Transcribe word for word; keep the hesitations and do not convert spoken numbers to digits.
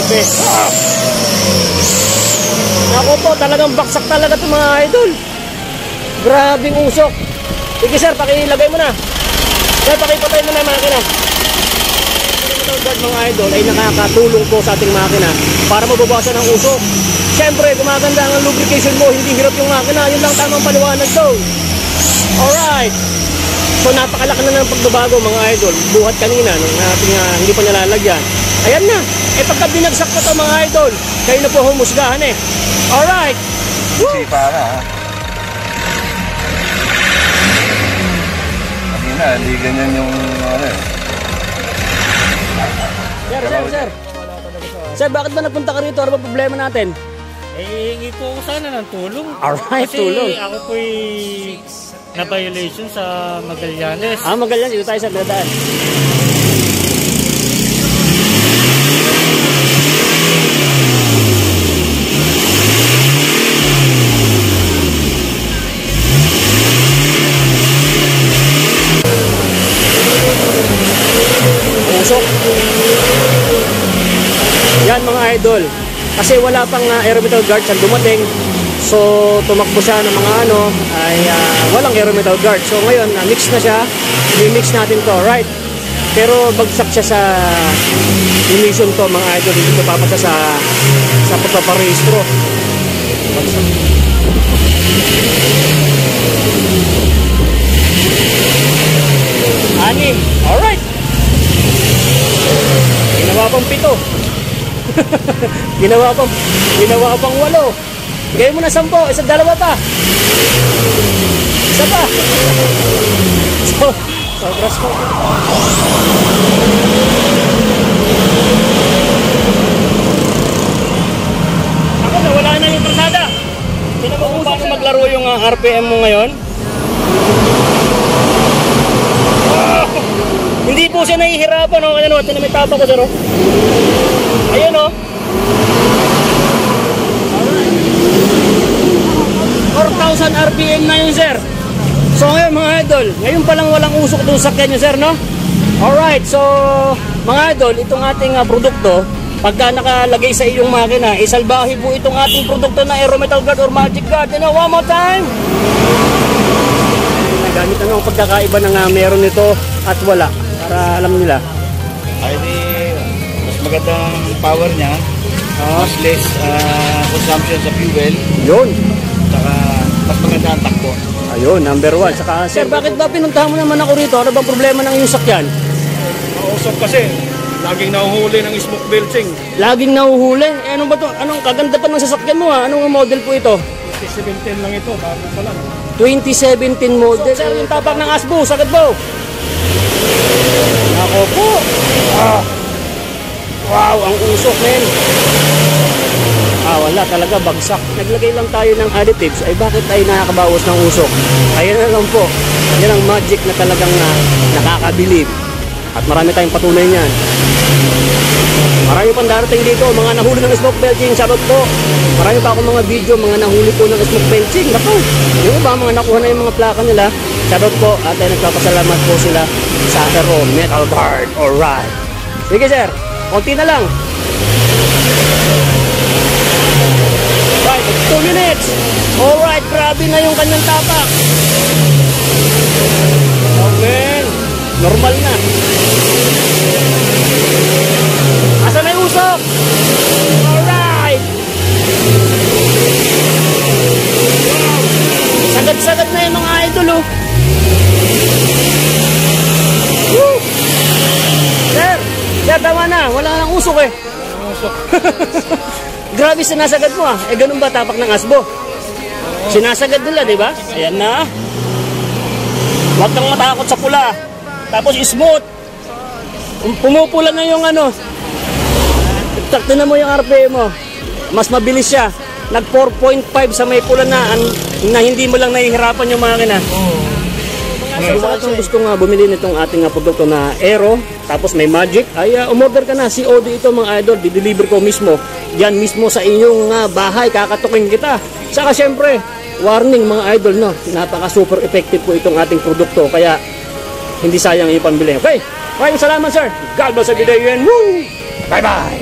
Grabe. Ah. Ako po, talagang baksak talaga ito mga idol. Grabing usok. Sige sir, pakilagay mo na. Sir, pakipatay mo na yung makina. Ito guard mga idol ay nakakatulong po sa ating makina para mababawasan ang usok. Siyempre, gumaganda ang lubrication mo, hindi hirap yung makina. Yun lang tamang paliwanag to. Alright. So napakalaki na ng pagbabago mga idol. Buhat kanina nung ating uh, hindi pa nalalagyan. Ayan na. Eh pagka binagsak ko to mga idol, kayo na po humusgahan eh. Alright. Kasi para ha. Kanina, hindi ganyan yung ano eh. Sir, sir, sir. Sir, bakit ba nagpunta ka rito? Ano ba problema natin? Eh, hingi po ako sana ng tulong. Alright, kasi tulong. Ako po'y na-violation sa Magallanes. Ah, Magallanes. Dito tayo sa dadaan. Usok. Yan mga idol. Kasi wala pang uh, aerometal guard ang dumating. So tumakbo siya ng mga ano ay uh, walang aerometal guard. So ngayon uh, mix na siya. I-mix natin to, right? Pero bagsak siya sa emission to mga idol. Hindi ko papasa sa sa pagpaparehistro. Bagsak. Anim. Alright. Ginawa pang pito. ginawa pang ginawa pang walo. Gaya mo na sampo, isa dalawa pa. Isa pa. So, sobras ko. Ako na, wala na yung persada. Sino mo kung paano maglaro yung uh, R P M mo ngayon? Wow! Hindi po siya nahihirapan, no? Ayan o, ito na may tapa ko, sir. Ayan o. four thousand R P M na yun, sir. So ngayon mga idol, ngayon palang walang usok itong sakyan nyo, sir, no? Alright, so mga idol, itong ating uh, produkto, pagka nakalagay sa iyong makina, isalbahi po itong ating produkto na aerometal guard or magic guard. You know, one more time. Nagamit ano ang pagkakaiba na nga meron nito at wala, para alam nila. Ay di, mas magandang power niya, uh, mas less uh, consumption sa fuel. Yun. Saka mas maganda ang takbo. Ayun, number one. Saka, sir, bakit ba pinuntahan mo naman ako rito? Ano bang problema ng iyong sakyan? Mausok kasi. Laging nahuhuli ng smoke belching. Laging nahuhuli? Eh, ano ba to? Anong kaganda pa ng sasakyan mo ha? Anong model po ito? twenty seventeen lang ito, bago pa lang. twenty seventeen model. So, sir, yung tapak ng asbo, sakit po. Ako po. Ah. Wow, ang usok, men. Ah, wala talaga, bagsak. Naglagay lang tayo ng additives, ay bakit ay nakakabawas ng usok? Ayan na lang po. Yan ang magic na talagang uh, nakakabilib. At marami tayong patunay niyan. Marami pang darating dito, mga nahuli ng smoke belching, sabat po. Marami pa akong mga video, mga nahuli po ng smoke belching. Naku, yung iba, mga nakuha na yung mga plaka nila. Sabat po, at ay nagpapasalamat po sila sa Aero Metal Guard. Alright. Sige sir, konti na lang. Right, two minutes. Alright, grabe na yung kanyang tapak. Oh man, normal na. Asa na yung usok? Alright. Sagad-sagad na yung mga idol oh. Woo! Sir, sir, tama na. Wala nang usok eh. Wala nang usok. Grabe sinasagad mo ah. Eh ganun ba tapak ng asbo? Sinasagad nila, di ba? Ayan na. Huwag kang matakot sa pula. Tapos smooth. Pumupula na yung ano. Takto na mo yung R P M mo. Mas mabilis siya. Nag four point five sa may pula na, na hindi mo lang nahihirapan yung makina. So, sa kung gusto nga bumili nitong ating uh, produkto na Aero, tapos may Magic, ay uh, umorder ka na. C O D ito mga idol, di-deliver ko mismo. Yan mismo sa inyong uh, bahay, kakatukin kita. Saka syempre, warning mga idol, no? Napaka super effective po itong ating produkto, kaya hindi sayang yung pambili. Okay, maraming salamat sir. God bless every day and woo! Bye bye!